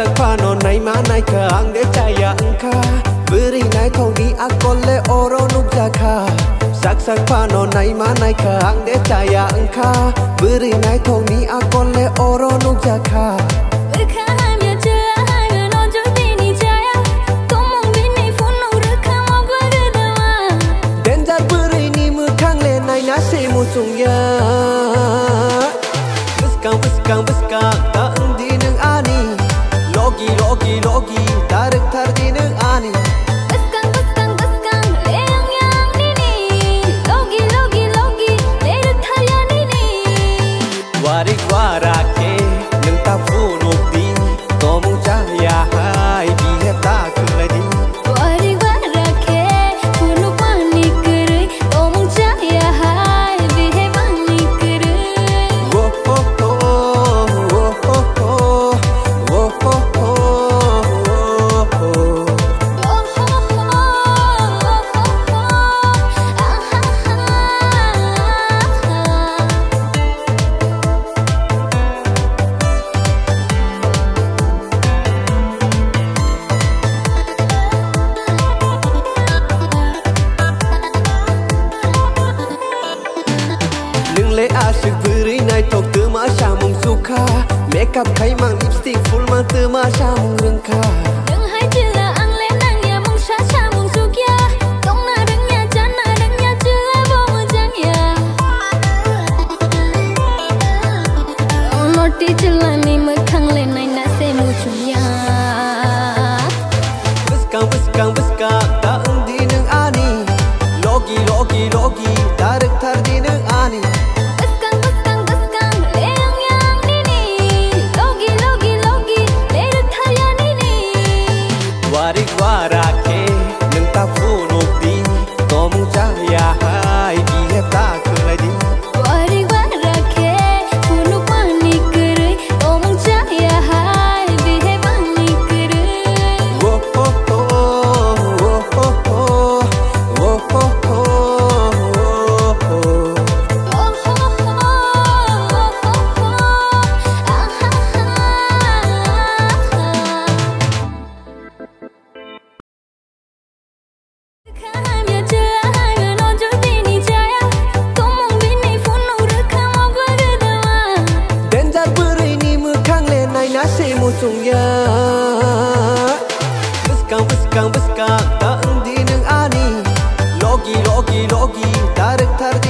sak pano nai manai ka ang de caya engka beri nai thodi akole oro nuk jaka sak pano nai manai ka ang de caya engka beri nai thodi akole oro nuk jaka Benjan beri ni mukang le nai nasi musung ya Bwskang Bwskang Bwskang ta eng di neng ani Logi logi logi tarik tar di neng ani Bwskang Bwskang Bwskang leang yang nini Logi logi logi lerik tar ya nini Warik warake neng ta punuk di Tomung cahaya hai bihe tak keladi Warik warake punuk mani kerai Tomung cahaya hai bihe mani kerai Le asyik beri nai tok tema syamung suka Makeup kai mang lipstick full mang tema syamung rengka Đừng hai chila ang le nang ya mong sha sha mong suk ya Tong na đừng ya chan na đừng ya chila bo mong jang ya Noti chila ni mơ khang le nai na se mu chung ya Bwskang Bwskang Bwskang ta eng di neng ani Logi logi logi tarik tar di neng ani Bwskang Bwskang Bwskang leang yang nini Logi logi logi lerik tar ya nini Warik warake neng ta punuk di Tomung cahaya hai bihe tak keladi Warik warake punuk mani kerai Tomung cahaya hai bihe mani kerai Benjan beri ni mukang le nai nasi musung ya Bwskang Bwskang Bwskang ta eng di neng ani Logi logi logi tarik tar